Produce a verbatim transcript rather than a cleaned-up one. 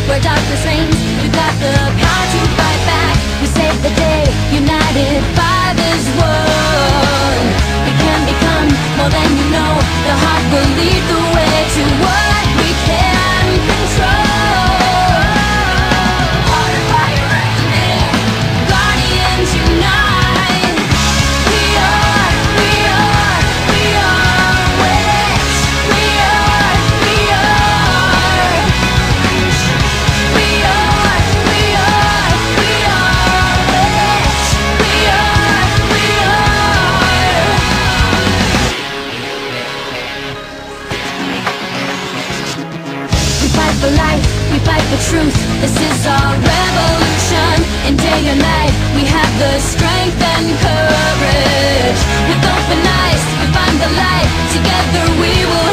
where darkness reigns. We've got the power to fight back. We save the day, united by this one. We can become more than you know. The heart will lead the way to what we can control. Heart of fire resonate, guardians unite. We are, we are, we are W I T C H. We are, we are, we are W I T C H. We are, we are, we are. We fight for life, we fight for truth. This is our revolution. In day or night, we have the strength and courage. With open eyes, we find the light. Together we will